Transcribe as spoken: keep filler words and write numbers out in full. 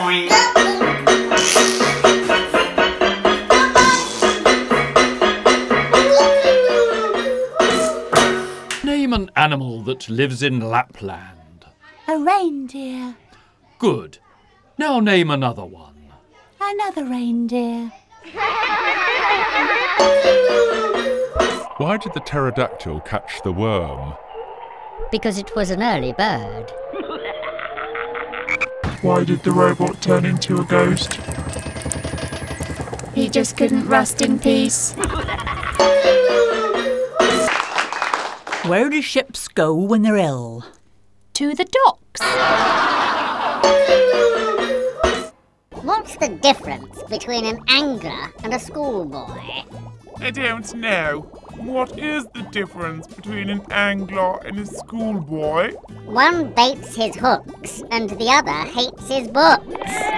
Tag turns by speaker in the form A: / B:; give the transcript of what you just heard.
A: boing.
B: Name an animal that lives in Lapland.
C: A reindeer.
B: Good. Now name another one.
C: Another reindeer.
D: Why did the pterodactyl catch the worm?
E: Because it was an early bird.
F: Why did the robot turn into a ghost?
C: He just couldn't rust in peace.
G: Where do ships go when they're ill?
C: To the docks.
E: What's the difference between an angler and a schoolboy?
F: I don't know. What is the difference between an angler and a schoolboy?
E: One baits his hooks and the other hates his books.